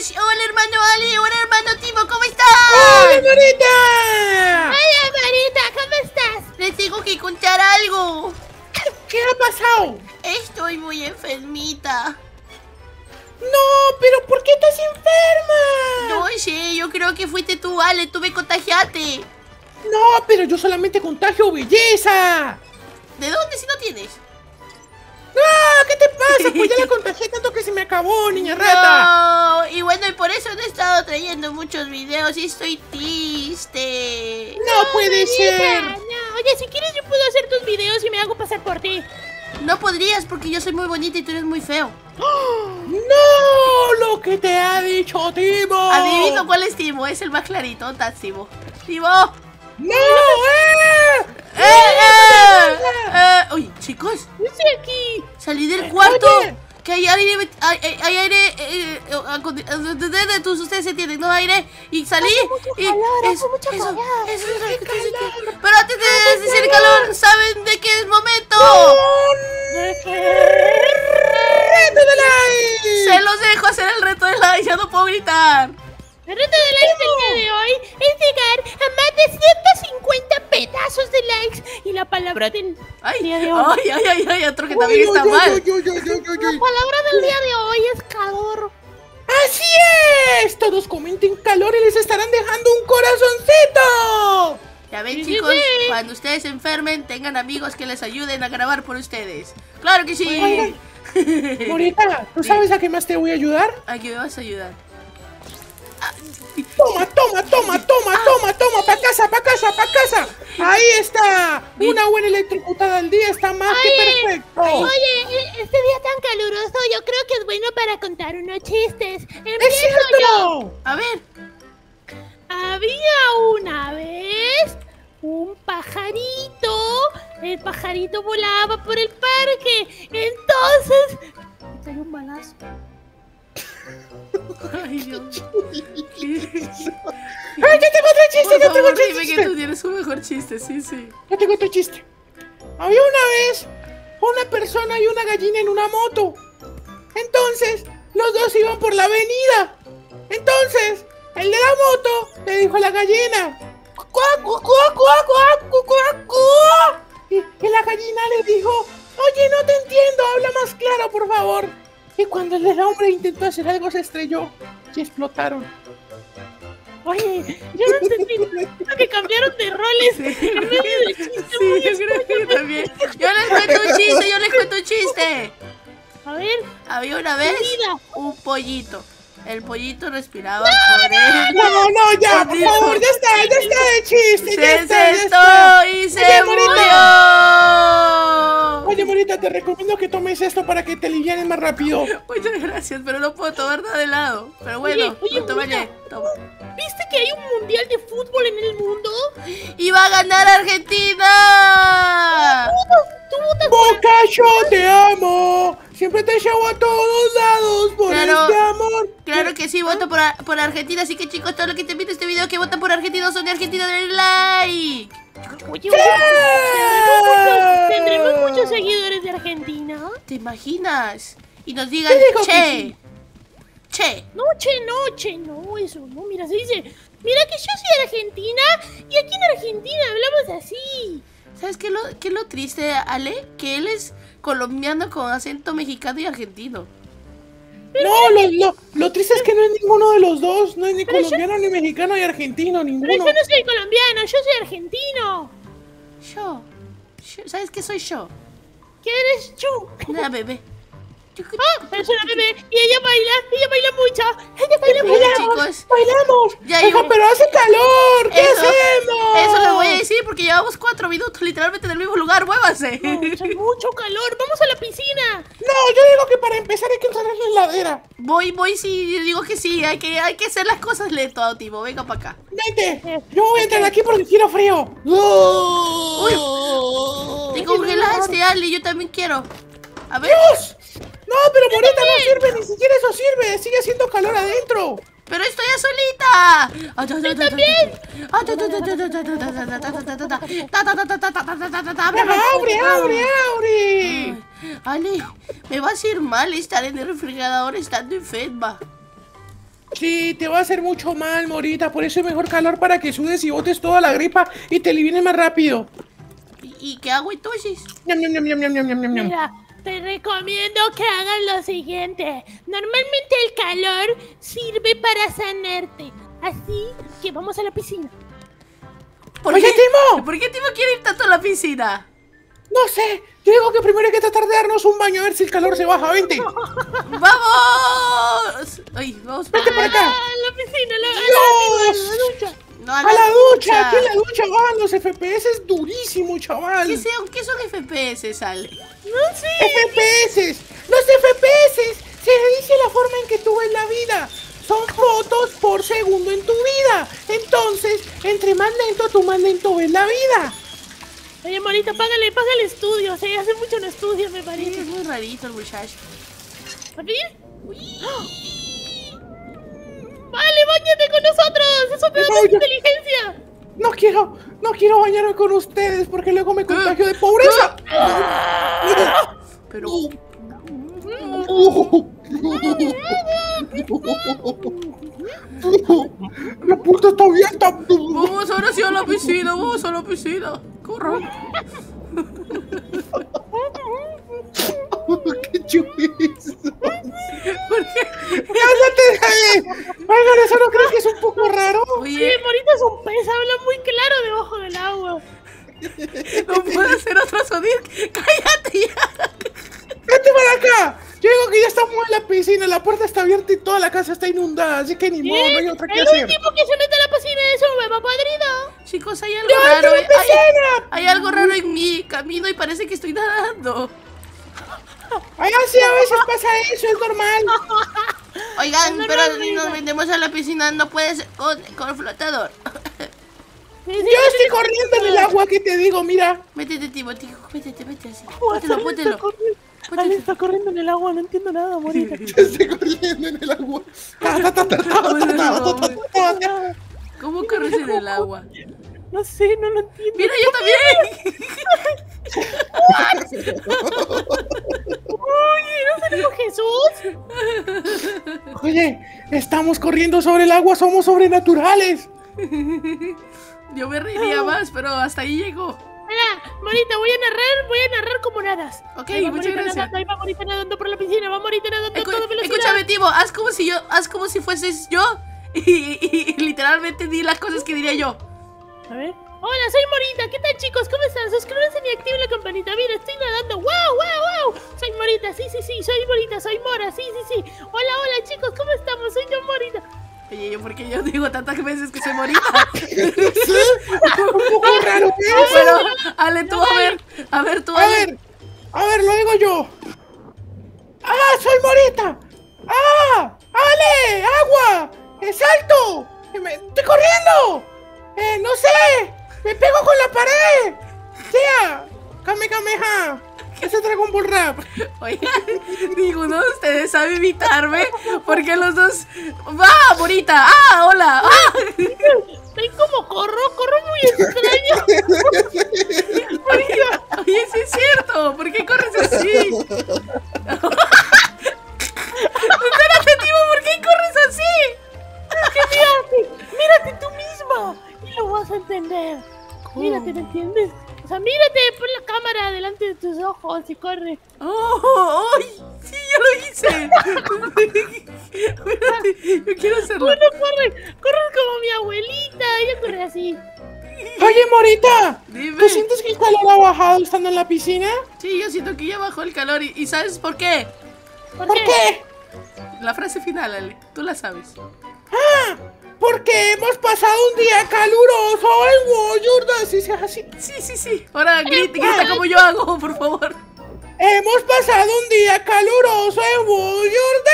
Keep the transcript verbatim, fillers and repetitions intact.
Hola, hermano Ali. Hola, hermano Timo. ¿Cómo estás? ¡Hola, Marita! Hola, Marita. ¿Cómo estás? Les tengo que contar algo. ¿Qué ha pasado? Estoy muy enfermita. No, pero ¿por qué estás enferma? No sé, yo creo que fuiste tú, Ale. Tú me contagiaste. No, pero yo solamente contagio belleza. ¿De dónde si no tienes? ¡No! ¿Qué te pasa? Pues ya la contagié tanto que se me acabó, niña rata. No, y bueno, y por eso no he estado trayendo muchos videos y estoy triste. No puede ser. No, oye, si quieres yo puedo hacer tus videos y me hago pasar por ti. No podrías porque yo soy muy bonita y tú eres muy feo. ¡No! Lo que te ha dicho Timo. Adivino cuál es Timo, es el más clarito. ¿Dónde estás, Timo? ¡Timo! ¡No! ¡Eh! ¡Eh, eh! eh! Uy, chicos, Yo estoy aquí. salí del cuarto. Oye. Que hay aire, hay, hay- hay aire, eh, eh, acondi- eh, tus- ustedes entienden, ¿no? Aire, y salí, Hace mucho y calor, hace eso, mucho eso, calor. eso es lo que ¡Qué estoy calor! sintiendo. Pero antes de decir calor, ¿saben de qué es momento? ¡Reto de like! Se los dejo hacer el reto de like, ya no puedo gritar. El reto de likes del día de hoy es llegar a más de ciento cincuenta pedazos de likes. Y la palabra del Ay, día de hoy. ay, ay, ay, ay, otro que también Uy, está uy, uy, mal. uy, uy, uy, uy, uy. La palabra del día de hoy es calor. ¡Así es! Todos comenten calor y les estarán dejando un corazoncito. Ya ven, Sí, sí, chicos, sí. cuando ustedes se enfermen, tengan amigos que les ayuden a grabar por ustedes. ¡Claro que sí! Oigan. Morita, ¿tú sabes a qué más te voy a ayudar? ¿A qué me vas a ayudar? Toma, toma, toma, toma, toma, toma, pa' casa, pa' casa, pa' casa. Ahí está. Una buena electrocutada al día está más que Oye, perfecto. Oye, e- este día tan caluroso yo creo que es bueno para contar unos chistes. ¡Es Empiezo yo. cierto! A ver. Había una vez un pajarito. El pajarito volaba por el parque. Entonces le cayó un balazo. Ay, Dios. ¡Ay, ya tengo otro chiste, Por ya tengo favor, otro dime que chiste! tú tienes un mejor chiste, sí, sí. Ya tengo otro chiste. Había una vez una persona y una gallina en una moto. Entonces, los dos iban por la avenida. Entonces, el de la moto le dijo a la gallina: "Cuac, cuac, cuac, cuac, cuac, cuac, cuac, cuac". Y, y la gallina le dijo: "Oye, no te entiendo, habla más claro, por favor". Y cuando el del hombre intentó hacer algo, se estrelló y explotaron. Oye, yo no entendí. Creo que cambiaron de roles en medio del chiste. Sí, muy yo creo que yo también. Yo les cuento un chiste, yo les cuento un chiste. A ver, Había una vez Mira. un pollito. El pollito respiraba por él. No, no, ya, por Dijo, favor, ya está, ya está de chiste, ya Se está, ya sentó está. y se Oye, Morita. murió. Oye, Morita, te recomiendo que tomes esto para que te alivianes más rápido. Muchas gracias, pero no puedo tomar nada de helado. Pero bueno, Oye, oye, lo tomaré. Morita. Toma. ¿viste que hay un mundial de fútbol en el mundo? ¡Y va a ganar Argentina! ¿Tú votas por Bocacho, te amo. Siempre te llevo a todos lados por Claro. este amor. Claro que sí, voto por, Ar- por Argentina. Así que chicos, todo lo que te invito a este video que votan por Argentina o son de Argentina, denle like. Oye, oye, ¿tendremos muchos, tendremos muchos seguidores de Argentina? ¿Te imaginas? Y nos digan, Te digo que che, sí. che. No, che, no, che, no, eso no. Mira, se dice, mira que yo soy de Argentina y aquí en Argentina hablamos así. ¿Sabes qué es lo, qué es lo triste, Ale? Que él es colombiano con acento mexicano y argentino. No, lo, lo, lo triste es que no es ninguno de los dos. No es ni Pero yo- colombiano, ni mexicano, ni argentino, Pero ninguno. yo no soy colombiano, yo soy argentino. Yo. yo- ¿Sabes qué soy yo? ¿Qué eres tú? Una bebé. Ah, es una bebé y ella baila, ella baila mucho. Ella baila Bueno, mucho. chicos, Bailamos. Ya Oiga, llegó. pero hace calor. ¿Qué Eso, hacemos? eso les voy a decir porque llevamos cuatro minutos literalmente en el mismo lugar. ¡Muévanse! No, hace mucho calor, vamos a la piscina. No, yo digo que para empezar hay que usar la heladera. Voy, voy, sí, yo digo que sí. Hay que, hay que hacer las cosas lento, Timo. Venga para acá. Vente. Yo voy a entrar aquí porque quiero frío. Uy, te congelaste, Ale. Yo también quiero. A ver. ¡Dios! No, pero Morita no sirve, ni siquiera eso sirve. Sigue haciendo calor adentro. Pero estoy ya solita. ¡Abre, abre, abre! Ale, me va a hacer mal estar en el refrigerador estando enferma. Sí, te va a hacer mucho mal, Morita. Por eso es mejor calor para que sudes y botes toda la gripa y te elimines más rápido. ¿Y, y qué hago entonces? Ñam, ñam, ñam, ñam, ñam, ñam, ñam, ñam. Mira, te recomiendo que hagas lo siguiente. Normalmente el calor sirve para sanarte. Así que vamos a la piscina. ¿Por Oye, qué? Timo. ¿Por qué Timo quiere ir tanto a la piscina? No sé, yo digo que primero hay que tratar de darnos un baño a ver si el calor se baja. Vente. ¡Vamos! Ay, vamos Vente para acá. ¡Ah, la piscina! ¡La, ¡Dios! la, la ducha! No, A la ducha, aquí en la ducha van los F P S, es durísimo, chaval. ¿Qué, sea- ¿Qué son F P S, Sale? ¡No sé! F P S, los F P S se dice la forma en que tú ves la vida. Son fotos por segundo en tu vida. Entonces, entre más lento, tú más lento ves la vida. Oye, Morita, págale, págale estudios. ¿eh? Hace mucho no estudia, me Sí, parece. es muy rarito el muchacho. ¿A ver? ¡Vale, bañate con nosotros! ¡Eso te da No, más yo- inteligencia! No quiero, no quiero bañarme con ustedes porque luego me contagio de pobreza. Pero... La puerta está abierta. Vamos ahora sí a la piscina, vamos a la piscina. Corran. ¡Qué chorizo! ¿Por qué? ¡Cállate! Oigan, ¿eso no crees que es un poco raro? Sí, Oye, Morita es un pez, habla muy claro debajo del agua. no puede ser otro sonido. ¡Cállate ya! ¡Vente para acá! Yo digo que ya estamos en la piscina, la puerta está abierta y toda la casa está inundada, así que ni modo, no hay otra que El hacer. último que se mete a la piscina es un bebé podrido. Chicos, hay algo ¡Ya, raro. la eh. piscina! Hay, hay algo raro en mí. Camino y parece que estoy nadando. Ay, sí, a veces pasa eso, es normal. Oigan, No, pero no, si nos no. metemos a la piscina no puede ser con, con flotador. Sí, Yo estoy corriendo en el agua, ¿qué te digo? Mira. Métete, Timo, tío. Métete, métete así. Oh, Póntelo, Ale póntelo. está corriendo- Ale Póntelo. está corriendo en el agua, no entiendo nada, Morita. Yo estoy corriendo en el agua. Ta, ta, ta, ta, ta, ta, ta, ta, ta, ta. ¿Cómo corres en el agua? No sé, no lo entiendo. ¡Mira, yo también! Oye, ¿no tenemos Jesús? Oye, estamos corriendo sobre el agua, somos sobrenaturales. Yo me reiría más, pero hasta ahí llegó. Mira, Morita, voy a narrar, voy a narrar como nadas. Ok, Ahí va muchas Morita gracias. nadando, ahí va Morita nadando por la piscina, va Morita nadando a Escu- toda velocidad. escúchame, Timo, haz como si yo, haz como si fueses yo y, y- y literalmente di las cosas que diría yo. A ver. Hola, soy Morita. ¿Qué tal, chicos? ¿Cómo están? Suscríbanse y activen la campanita. Mira, estoy nadando. ¡Wow, wow, wow! Soy Morita. Sí, sí, sí. Soy Morita. Soy Mora. Sí, sí, sí. Hola, hola, chicos. ¿Cómo estamos? Soy yo, Morita. Oye, yo porque yo digo tantas veces que soy morita. Sí, un poco raro eso. Pero, Ale, tú a ver, a ver, tú A Ale. ver, a ver, lo digo yo. ¡Ah, soy Morita! ¡Ah! ¡Ale! ¡Agua! ¡Eh, salto! Eh, me- ¡Estoy corriendo! ¡Eh, no sé! ¡Me pego con la pared! ¡Sea! ¡Kame, kameha! Ese Dragon Ball Rap. Oigan, ninguno de ustedes sabe imitarme porque los dos... ¡Va, morita! ¡Ah, hola! ¡Ah! ¿Ven cómo corro? Corro muy extraño. Oye, oye, sí es cierto. ¿Por qué corres así? Espérate, Timo, ¿por qué corres así? Mírate. Mírate tú misma. Y lo vas a entender. Mírate, ¿me entiendes? O sea, mírate, pon la cámara delante de tus ojos y corre. ¡Oh! ¡Ay! ¡Sí, ya lo hice! Espérate, yo quiero hacerlo. Bueno, corre. Corre como mi abuelita. Ella corre así. Oye, Morita, Dime. ¿tú sientes que el calor ha bajado estando en la piscina? Sí, yo siento que ya bajó el calor. ¿Y, y sabes por qué? ¿Por, ¿Por qué? La frase final, Ale. Tú la sabes. ¡Ah! Porque hemos pasado un día caluroso. ¡Ay, Woyurda! Si seas así. Sí, sí, sí. Ahora grita, grita como yo hago, por favor. Hemos pasado un día caluroso en Woyurda.